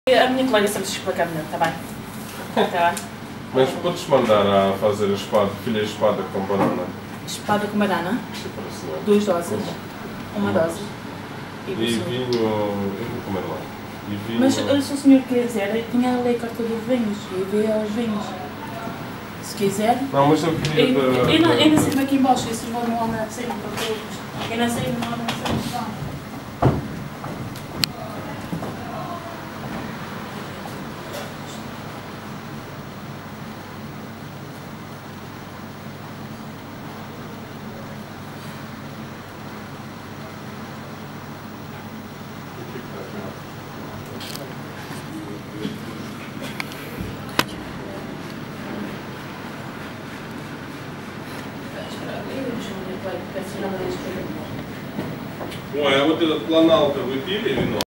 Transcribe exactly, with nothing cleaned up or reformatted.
A minha colega sempre se explicar melhor, está bem? Está bem? Mas podes mandar a fazer a espada, filha de espada com banana? Espada com banana, Sim, para a senhora. duas doses, uma dose. E vinho, eu vou comer lá. E vinho... Mas se o senhor quiser, tinha ali a carta dos vinhos e vê os vinhos. Se quiser. Não, mas eu queria... Eu, de- eu, não, de- eu não sei aqui embaixo, eu sirvo no almoço sempre para todos. Eu não sei no almoço. Ой, а вот этот планалка вы пили вино?